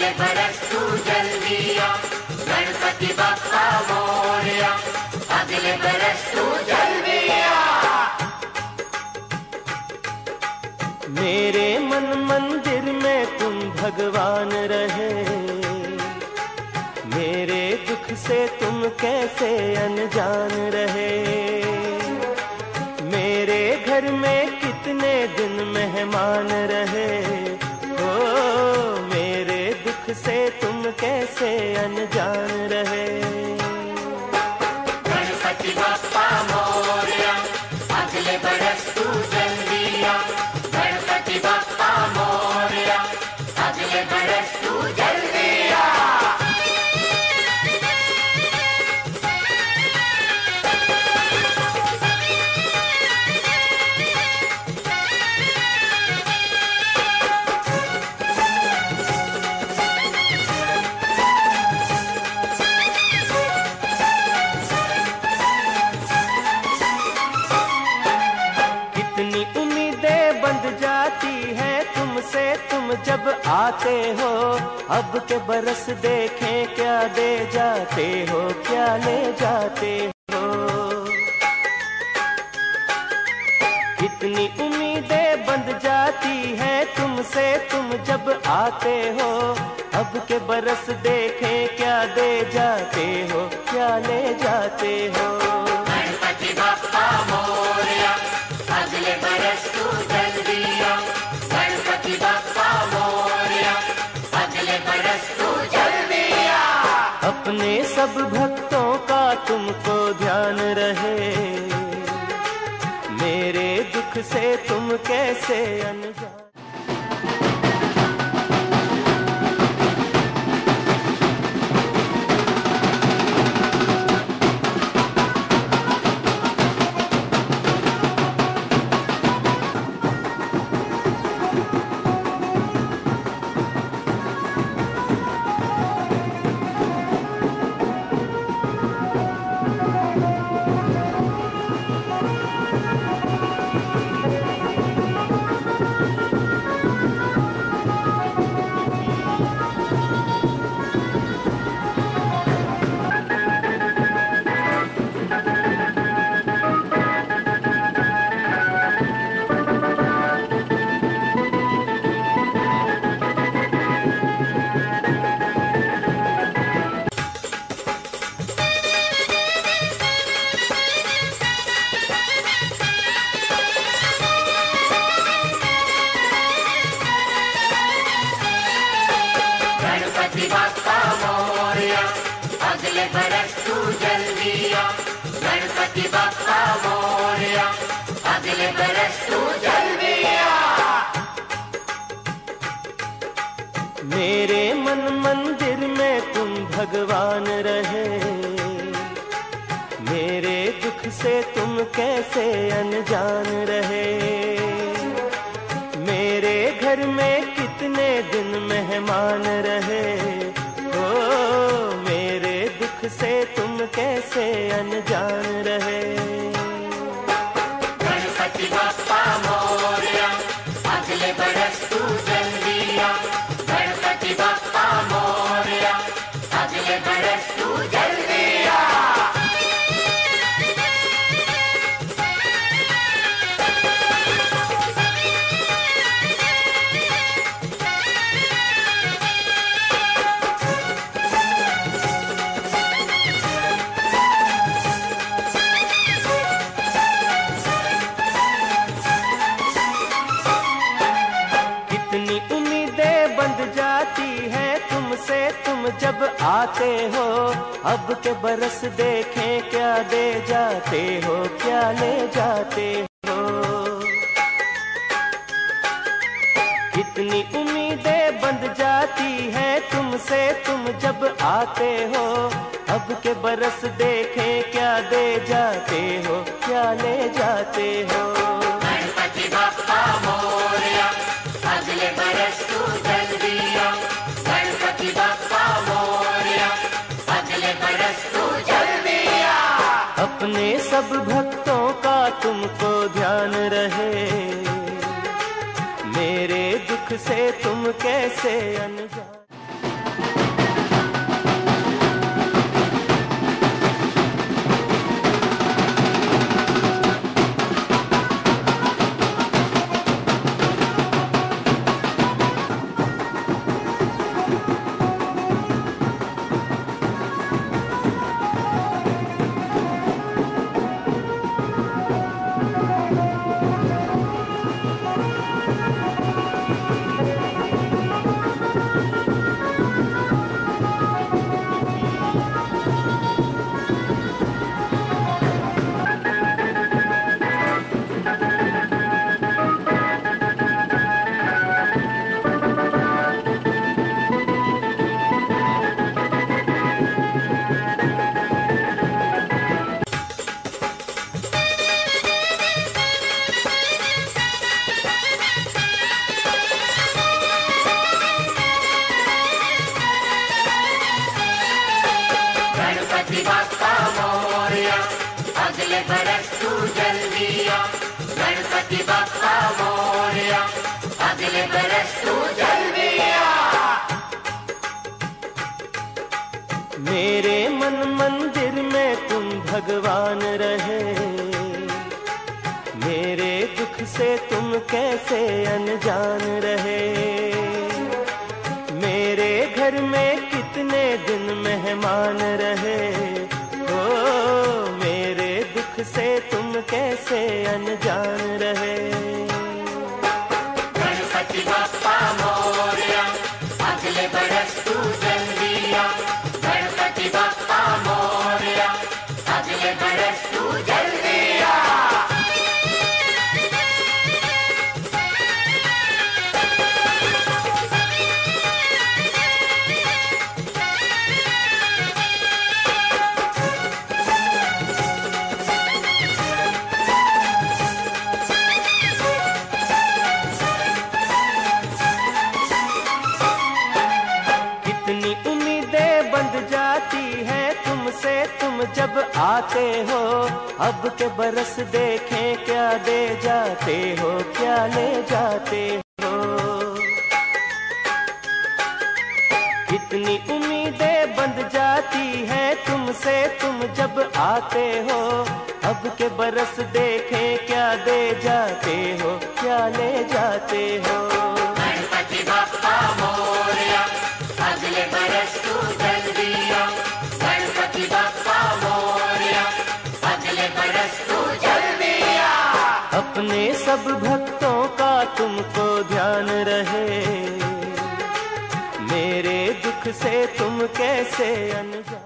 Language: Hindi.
अगले बरस तू जल्दी आ, गणपति बप्पा मोरया, अगले बरस तू जल्दी आ। मेरे मन मंदिर में तुम भगवान रहे, मेरे दुख से तुम कैसे अनजान रहे। मेरे घर में कितने दिन मेहमान रहे, ओ मेरे दुख से तुम कैसे अनजान रहे। गणपति बप्पा मोरया, अगले बरस तू जल्दी आ, गणपति बप्पा मोरया, अगले बरस तू जल्दी आ। तुम जब आते हो, अब के बरस देखें क्या दे जाते हो, क्या ले जाते हो। कितनी उम्मीदें बंध जाती हैं तुमसे तुम जब आते हो, अब के बरस देखें क्या दे जाते हो, क्या ले जाते हो। गणपति बप्पा मोरया, अगले बरस तू जल्दी आ, गणपति बप्पा मोरया, अगले बरस तू जल्दी आ। अपने सब भक्तों का तुमको ध्यान रहे, मेरे दुख से तुम कैसे अनजान। गणपति बप्पा मोरया, अगले बरस तू जल्दी आ, गणपति बप्पा मोरया, अगले बरस तू जल्दी आ। मेरे मन मंदिर में तुम भगवान रहे, मेरे दुख से तुम कैसे अनजान रहे। मेरे घर में कितने दिन मेहमान रहे, ओ मेरे दुख से तुम कैसे अनजान रहे। गणपति बप्पा मोरया, अगले बरस तू जल्दी आ, गणपति बप्पा मोरया, अगले बरस तू जल्दी आ। जब आते हो, अब के बरस देखें क्या दे जाते हो, क्या ले जाते हो। कितनी उम्मीदें बंध जाती हैं तुमसे तुम जब आते हो, अब के बरस देखें क्या दे जाते हो, क्या ले जाते हो। गणपति बप्पा मोरया, अगले बरस तू जल्दी आ, गणपति बप्पा मोरया, अगले बरस तू जल्दी आ। अपने सब भक्तों का तुमको ध्यान रहे, मेरे दुख से तुम कैसे अनजान। अगले बरस तू जल्दी आ। मेरे मन मंदिर में तुम भगवान रहे, मेरे दुख से तुम कैसे अनजान रहे। मेरे घर में कितने दिन मेहमान रहे, ओ मेरे दुख से तुम कैसे अनजान रहे। गणपति बप्पा मोरया, अगले बरस तू जल्दी आ। गणपति बप्पा मोरया, अगले बरस तू जल्दी आ। कितनी उम्मीदें बंध जाती हैं तुमसे तुम जब आते हो। अब के बरस देखें क्या दे जाते हो, क्या ले जाते हो। कितनी उम्मीदें बंध जाती हैं तुमसे तुम जब आते हो। अब के बरस देखें क्या दे जाते हो, क्या ले जाते हो। गणपति बप्पा मोरया, अगले बरस तू जल्दी आ। गणपति बप्पा मोरया, अगले बरस तू जल्दी आ। अपने सब भक्तों का तुमको ध्यान रहे, मेरे दुख से तुम कैसे अनजान।